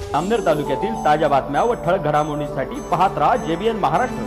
जामनेर तालुक्यातील ताज्या बातम्या व ठळक घडामोडींसाठी पाहत राहा JBN महाराष्ट्र।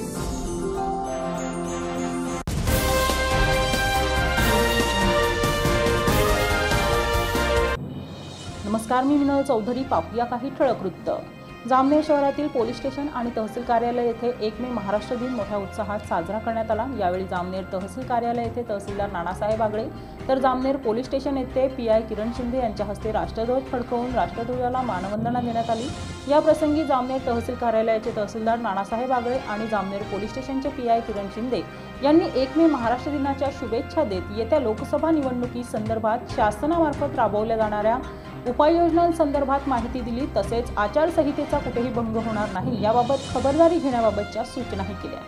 नमस्कार, मी विनोद चौधरी। पाहूया काही ठळक वृत्त। जामनेर शहरातील पोलीस स्टेशन आणि तहसील कार्यालय येथे 1 मे महाराष्ट्र दिन मोठ्या उत्साहात साजरा करण्यात आला। यावेळी जामनेर तहसील कार्यालय येथे तहसीलदार नानासाहेब आगळे तर जामनेर पोलीस स्टेशन येथे PI किरण शिंदे यांच्या हस्ते राष्ट्रध्वज फडकवून राष्ट्रध्वजाला मानवंदना देण्यात आली। या प्रसंगी जामनेर तहसील कार्यालयाचे तहसीलदार नानासाहेब आगळे आणि जामनेर पोलीस स्टेशनचे PI किरण शिंदे यांनी 1 मे महाराष्ट्र दिनाच्या शुभेच्छा देत येत्या लोकसभा निवडणुकीसंदर्भात शासनामार्फत राबवल्या जाणाऱ्या उपाययोजनांसंदर्भात माहिती दिली। तसेच आचारसंहितेचा कुठेही भंग होणार नाही याबाबत खबरदारी घेण्याबाबतच्या सूचनाही केल्या।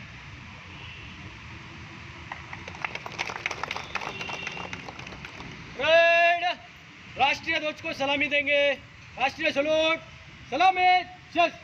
राष्ट्रीय ध्वज को सलामी देंगे। राष्ट्रीय सलूट, सलामी, शस्त्र।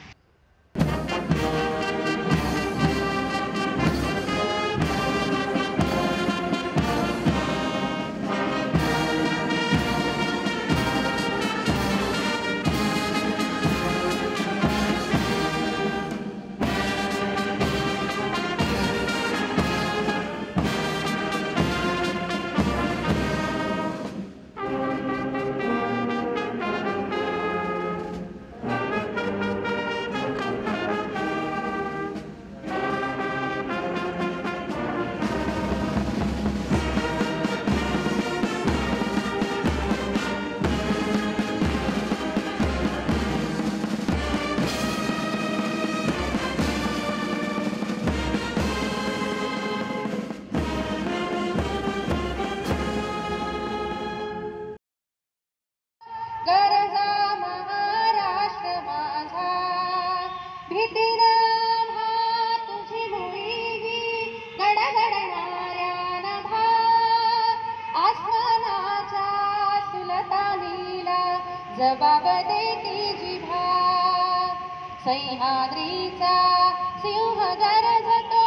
गरजा महाराष्ट्र माझा, भीतीनं हा तुझी मुलगी, गडगडणाऱ्या नभा, आसमानाच्या सुलतानीला जबाब देती जिभा। सह्याद्रीचा सिंह गरजतो,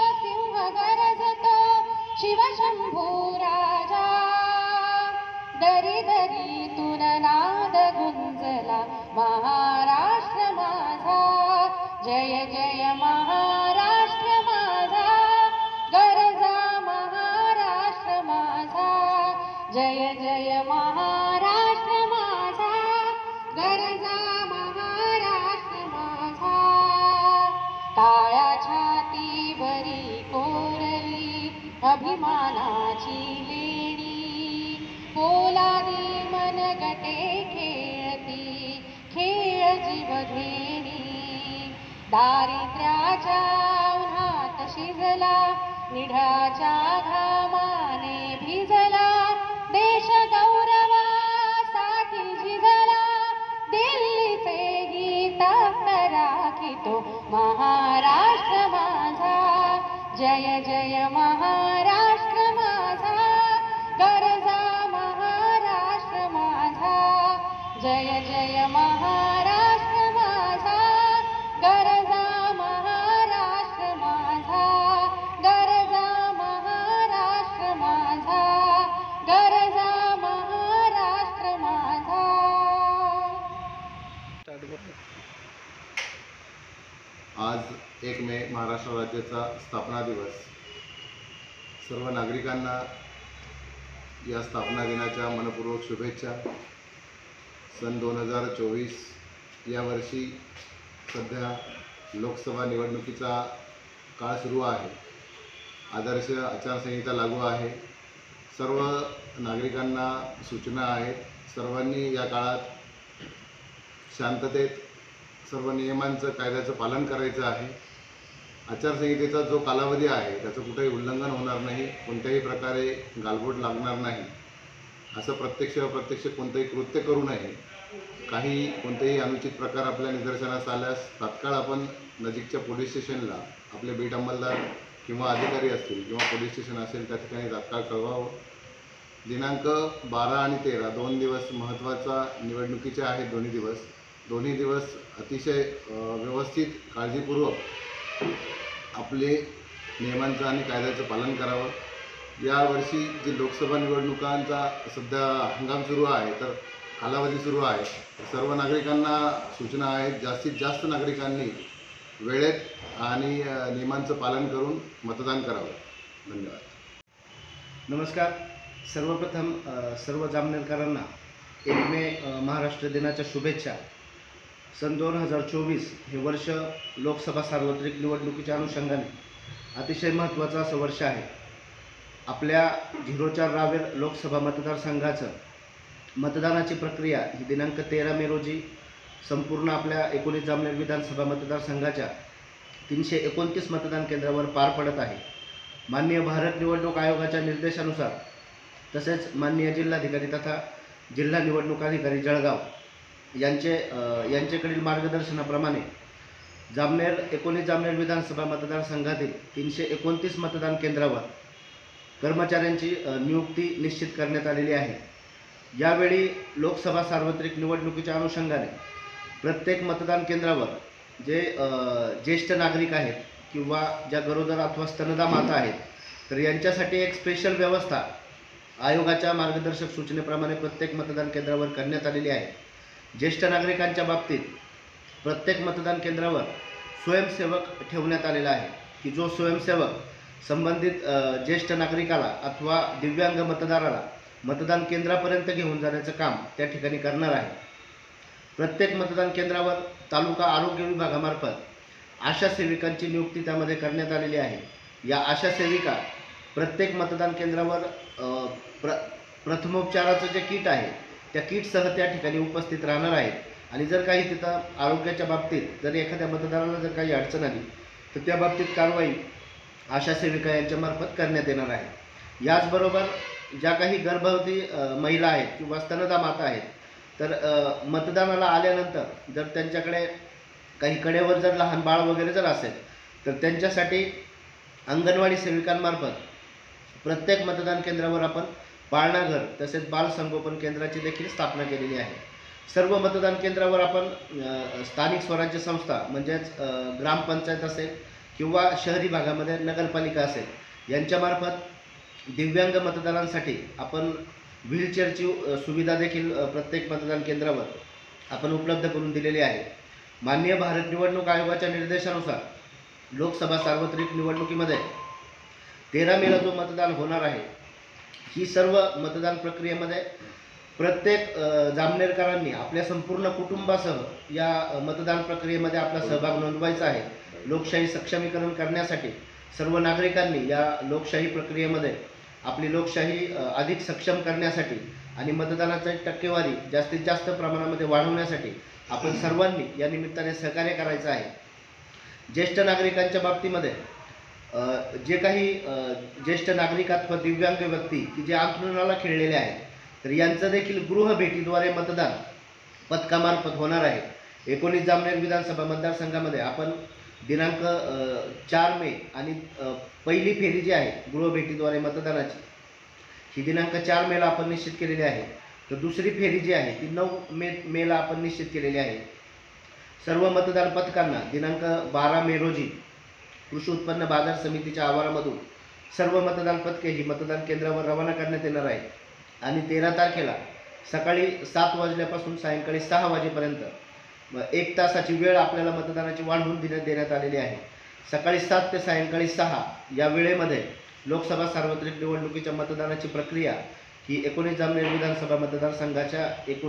शिवशंभू राजा। दरी दरीतून नाद गुंजला महाराष्ट्र माझा, जय जय महाराष्ट्र माझा, गरजा महाराष्ट्र माझा, जय जय महाराष्ट्र माझा, गरजा महाराष्ट्र माझा। टाळ्या छातीवरी कोरली अभिमानाची लेणी, पोलादी मनगटे खेळती खेळ जीवघेणी। दारिद्र्याच्या उन्हात शिजला, निढाच्या घामाने भिजला, देश गौरवासाठी झिजला, दिल्लीचे गीत राखितो महाराष्ट्र माझा, जय जय महाराष्ट्र माझा, गरजा महाराष्ट्र माझा, जय जय महाराष्ट्र माझा, गरजा महाराष्ट्र माझा, गरजा महाराष्ट्र माझा, गरजा महाराष्ट्र माझा। आज 1 मे महाराष्ट्र राज्याचा स्थापना दिवस। सर्व नागरिकांना या स्थापना दिनाच्या मनपूर्वक शुभेच्छा। सन 2024 या वर्षी सध्या लोकसभा निवडणुकीचा काळ सुरू आहे। आदर्श आचारसंहिता लागू आहे। सर्व नागरिकांना सूचना आहेत, सर्वांनी या काळात शांततेत सर्व नियमांचं कायद्याचं पालन करायचं आहे। आचारसंहितेचा जो कालावधी आहे त्याचं कुठेही उल्लंघन होणार नाही, कोणत्याही प्रकारे गालबोट लागणार नाही, असं प्रत्यक्ष कोणतंही कृत्य करू नये। कोणतेही अनुचित प्रकार आपल्या निदर्शनास आल्यास तात्काळ आपण नजीकच्या पोलीस स्टेशनला आपले बीट अंमलदार किंवा अधिकारी असतील किंवा पोलीस स्टेशन असेल त्या ठिकाणी तात्काळ कळवावं। दिनांक 12 आणि 13 2 दिवस महत्त्वाचा निवडणुकीचे आहेत। दोन्ही दिवस अतिशय व्यवस्थित काळजीपूर्वक आपले नियमांचं आणि कायद्याचं पालन करावं। यावर्षी जी लोकसभा निवडणुकांचा सध्या हंगाम सुरू आहे, तर कालावधी सुरू आहे. सर्व नागरिकांना सूचना आहेत, जास्तीत जास्त नागरिकांनी वेळेत आणि नियमांचं पालन करून मतदान करावं. धन्यवाद. नमस्कार. सर्वप्रथम सर्व जामनेरकरांना 1 मे महाराष्ट्र दिनाच्या शुभेच्छा. सन 2024 हे वर्ष लोकसभा सार्वत्रिक निवडणुकीच्या अनुषंगाने अतिशय महत्त्वाचं असं वर्ष आहे. आपल्या 04 रावेर लोकसभा मतदारसंघाचं मतदानाची प्रक्रिया ही दिनांक 13 मे रोजी संपूर्ण आपल्या 19 जामनेर विधानसभा मतदारसंघाच्या 329 मतदान केंद्रावर पार पडत आहे. माननीय भारत निवडणूक आयोगाच्या निर्देशानुसार तसेच माननीय जिल्हाधिकारी तथा जिल्हा निवडणूक अधिकारी जळगाव यांच्याकडील मार्गदर्शनाप्रमाणे 19 जामनेर विधानसभा मतदारसंघातील 329 मतदान केंद्रावर कर्मचाऱ्यांची नियुक्ती निश्चित करण्यात आलेली आहे. यावेळी लोकसभा सार्वत्रिक निवडणुकीच्या अनुषंगाने प्रत्येक मतदान केंद्रावर जे ज्येष्ठ नागरिक आहेत किंवा ज्या गरोदर अथवा स्तनदा माता आहेत तर यांच्यासाठी एक स्पेशल व्यवस्था आयोगाच्या मार्गदर्शक सूचनेप्रमाणे प्रत्येक मतदान केंद्रावर करण्यात आलेली आहे. ज्येष्ठ नागरिकांच्या बाबतीत प्रत्येक मतदान केंद्रावर स्वयंसेवक ठेवण्यात आलेला आहे की जो स्वयंसेवक संबंधित ज्येष्ठ नागरिकाला अथवा दिव्यांग मतदाराला मतदान केंद्रापर्यंत घेऊन जाण्याचं काम त्या ठिकाणी करणार आहे. प्रत्येक मतदान केंद्रावर तालुका आरोग्य विभागामार्फत आशा सेविकांची नियुक्ती त्यामध्ये करण्यात आलेली आहे. या आशा सेविका प्रत्येक मतदान केंद्रावर प्रथमोपचाराचं जे किट आहे त्या किटसह त्या ठिकाणी उपस्थित राहणार आहेत आणि जर काही तिथं आरोग्याच्या बाबतीत जर एखाद्या मतदाराला जर काही अडचण आली तर त्या बाबतीत कारवाई आशा सेविका यांच्यामार्फत करण्यात येणार आहे. याचबरोबर ज्या काही गर्भवती महिला आहेत किंवा स्तनदा माता आहेत तर मतदानाला आल्यानंतर जर त्यांच्याकडे काही कडेवर जर लहान बाळ वगैरे जर असेल तर त्यांच्यासाठी अंगणवाडी सेविकांमार्फत प्रत्येक मतदान केंद्रावर आपण पाळणाघर तसेच बालसंगोपन केंद्राची देखील स्थापना केलेली आहे. सर्व मतदान केंद्रावर आपण स्थानिक स्वराज्य संस्था म्हणजेच ग्रामपंचायत असेल किंवा शहरी भागामध्ये नगरपालिका असेल यांच्यामार्फत दिव्यांग मतदारांसाठी आपण व्हीलचेअरची सुविधा देखील प्रत्येक मतदान केंद्रावर आपण उपलब्ध करून दिलेली आहे. माननीय भारत निवडणूक आयोगाच्या निर्देशानुसार लोकसभा सार्वत्रिक निवडणुकीमध्ये 13 मेला जो मतदान होणार आहे ही सर्व मतदान प्रक्रियेमध्ये प्रत्येक जामनेरकरांनी आपल्या संपूर्ण कुटुंबासह या मतदान प्रक्रियेमध्ये आपला सहभाग नोंदवायचा आहे. लोकशाही सक्षमीकरण करण्यासाठी सर्व नागरिकांनी या लोकशाही प्रक्रियेमध्ये आपली लोकशाही अधिक सक्षम करण्यासाठी आणि मतदानाची टक्केवारी जास्तीत जास्त प्रमाणामध्ये वाढवण्यासाठी आपण सर्वांनी या निमित्ताने सहकार्य करायचं आहे. ज्येष्ठ नागरिकांच्या बाबतीमध्ये जे काही ज्येष्ठ नागरिक अथवा दिव्यांग व्यक्ती की जे अंथरुणाला खिळलेले आहेत तर यांचं देखील गृहभेटीद्वारे मतदान पथकामार्फत होणार आहे. 19 जामनेर विधानसभा मतदारसंघामध्ये आपण दिनांक 4 मे आणि पहिली फेरी जी आहे गृहभेटीद्वारे मतदानाची ही दिनांक 4 मेला आपण निश्चित केलेली आहे. तर दुसरी फेरी जी आहे ती 9 मेला आपण निश्चित केलेली आहे. सर्व मतदान पथकांना दिनांक 12 मे रोजी कृषी उत्पन्न बाजार समितीच्या आवारामधून सर्व मतदान पथके ही मतदान केंद्रावर रवाना करण्यात येणार आहे आणि 13 तारखेला सकाळी 7 वाजल्यापासून सायंकाळी 6 वाजेपर्यंत 1 तासाची वेळ आपल्याला मतदानाची वाढवून देण्यात आलेली आहे. सकाळी 7 ते सायंकाळी 6 या वेळेमध्ये लोकसभा सार्वत्रिक निवडणुकीच्या मतदानाची प्रक्रिया ही 19 जामनेर विधानसभा मतदारसंघाच्या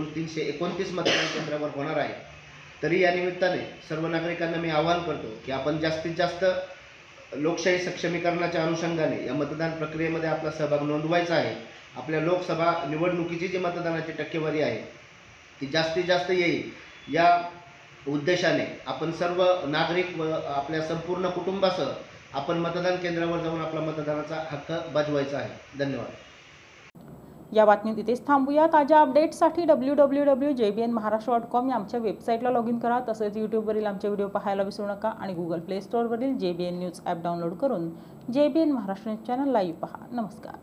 329 मतदान केंद्रावर होणार आहे. तरी या निमित्ताने सर्व नागरिकांना मी आवाहन करतो की आपण जास्तीत जास्त लोकशाही सक्षमीकरणाच्या अनुषंगाने या मतदान प्रक्रियेमध्ये आपला सहभाग नोंदवायचा आहे. आपल्या लोकसभा निवडणुकीची जी मतदानाची टक्केवारी आहे ती जास्तीत जास्त येईल या उद्देशाने आपण सर्व नागरिक व आपल्या संपूर्ण कुटुंबासह आपण मतदान केंद्रावर जाऊन आपला मतदानाचा हक्क बजावायचा आहे. धन्यवाद. या बातमीत इथेच थांबूया. ताज्या अपडेट्ससाठी www.jbnmaharashtra.com या आमच्या वेबसाईटला लॉग इन करा. तसेच यूट्यूबवरील आमचे व्हिडिओ पाहायला विसरू नका आणि गुगल प्ले स्टोअरवरील JBN न्यूज ॲप डाउनलोड करून JBN Maharashtra news channel live पहा. नमस्कार.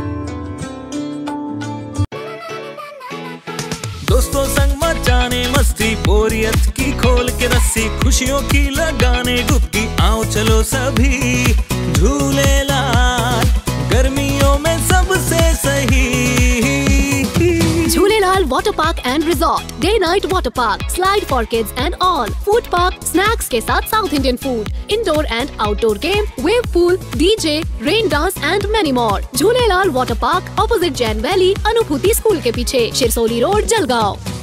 दोस्तों संग मचाने मस्ती मस्ती बोरियत की खोल के रस्सी, खुशियों की लगाने डुबकी, आओ चलो सभी झूलेलाल, गर्मियों में सबसे सही। Jhulelal water park and resort, day night water park, slide for kids and all, food park, snacks के साथ South Indian food, indoor and outdoor game, wave pool, DJ, rain dance and many more. Jhulelal water park, opposite Jain valley, Anubhuti school के पीछे, Shirsoli road, Jalgaon.